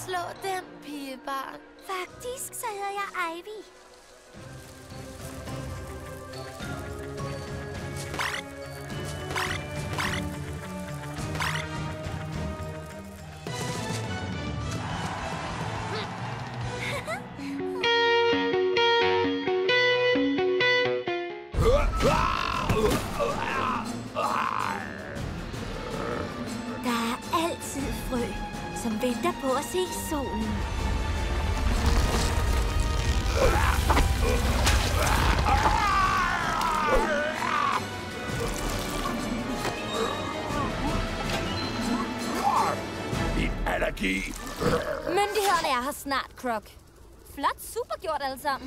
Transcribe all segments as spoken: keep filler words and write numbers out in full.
slå den, pigebarn. Faktisk så hedder jeg Ivy. Der er altid frø, som venter på at se solen. Min allergi. Myndighederne er her snart, Croc. Flot, super gjort alle sammen.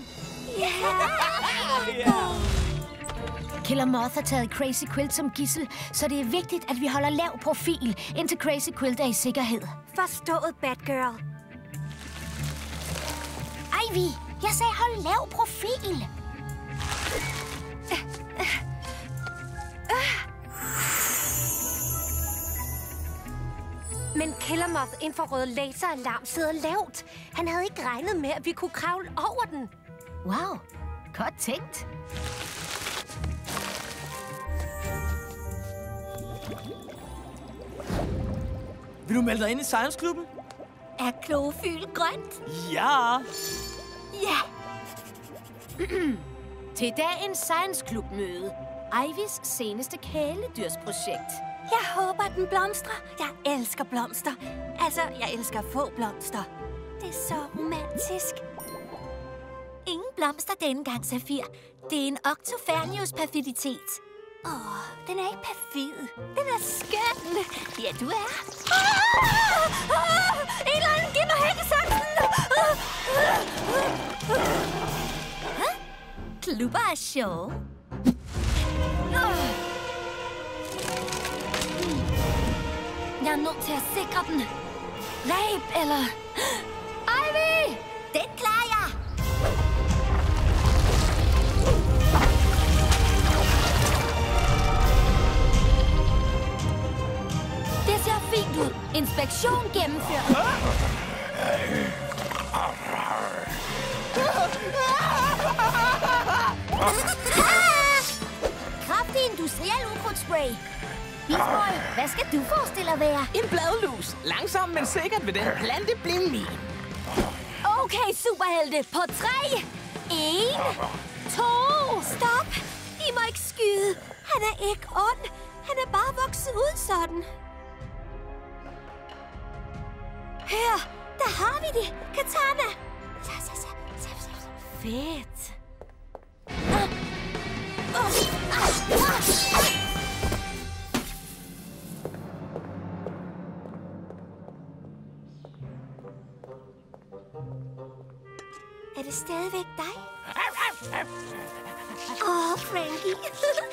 Yeah. Killer Moth har taget Crazy Quilt som gidsel, så det er vigtigt, at vi holder lav profil, indtil Crazy Quilt er i sikkerhed. Forstået, Batgirl. Ivy, jeg sagde hold lav profil. Men Killer Moth infrarøde laseralarm sidder lavt. Han havde ikke regnet med, at vi kunne kravle over den. Wow, godt tænkt. Vil du melde dig ind i Science-klubben? Er klorofyl grønt? Ja! Ja! Til dagens Science-klub-møde. Ivys seneste kæledyrsprojekt. Jeg håber, den blomstrer. Jeg elsker blomster. Altså, jeg elsker få blomster. Det er så romantisk. Ingen blomster denne gang, Safir. Det er en Octofernius perfiditet. Åh, oh, den er ikke perfid. Den er skøn. Ja, du er. Ah! Ah! En eller anden, giv mig hækkesaksen! Huh? Klubber er sjove. Jeg er nødt til at sikre den. Ræb, eller... Ivy! Den klarer jeg! Det ser fint ud. Inspektion gennemført. Kraftig industriel ukrudtspray. Bismol, hvad skal du forestille at være? En bladlus. Langsomt, men sikkert vil den plante blive min. Okay, superhelte. På tre. En. To. Stop. I må ikke skyde. Han er ikke ond. Han er bare vokset ud sådan. Her. Der har vi det. Katana. Fedt. Ah. Oh. Ah. Ah. Er det stadigvæk dig? Åh, oh, Frankie.